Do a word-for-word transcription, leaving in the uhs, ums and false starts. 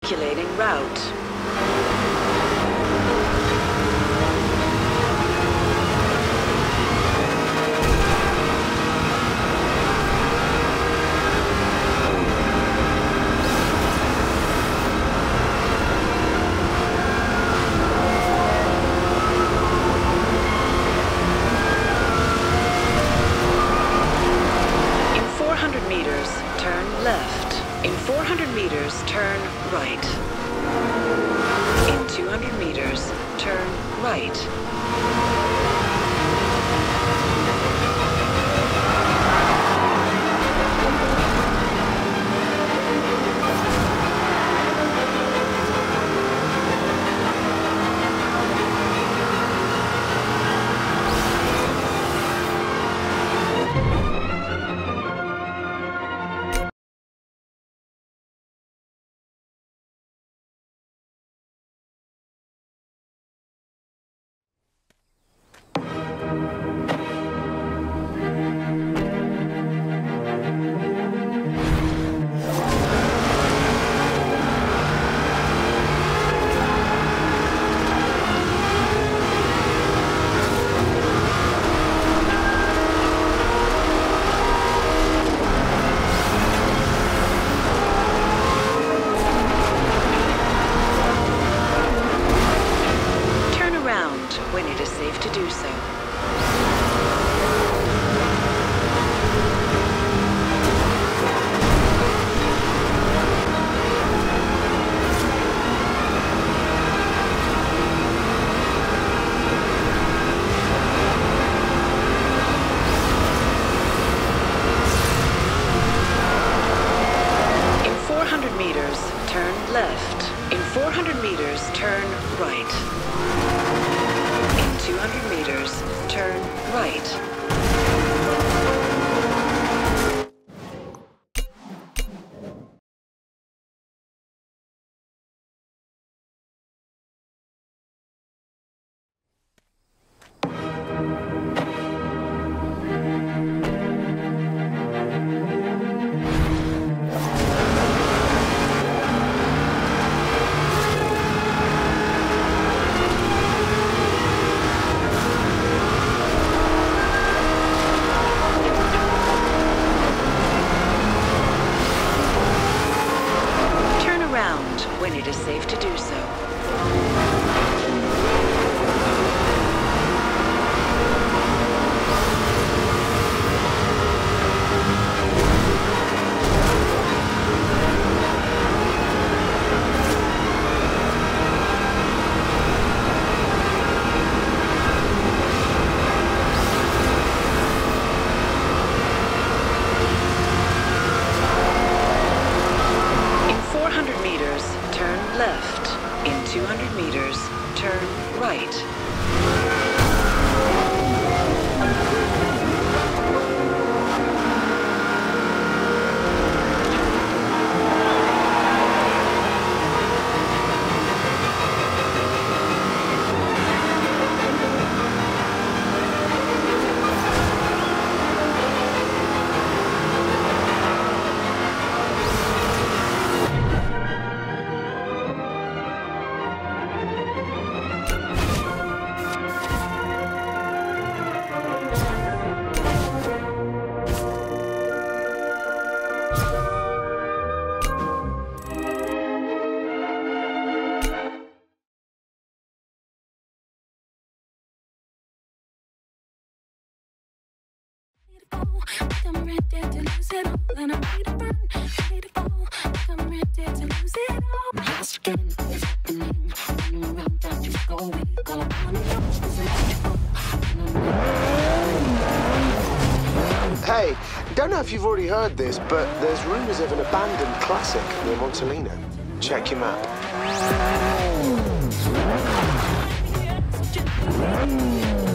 Calculating route. turn right. In two hundred meters, turn right. When it is safe to do so. In four hundred meters, turn left. In four hundred meters, turn right. two hundred meters, turn right. When it is safe to do so. Turn left. In two hundred meters, turn right. I'm ready to lose it all, and I'm ready to burn, ready to fall. I'm ready to lose it all. My house again is happening. When you're around, don't you go away. All I wanna know is electrical. Hey, don't know if you've already heard this, but there's rumours of an abandoned classic near Montalina. Check your map.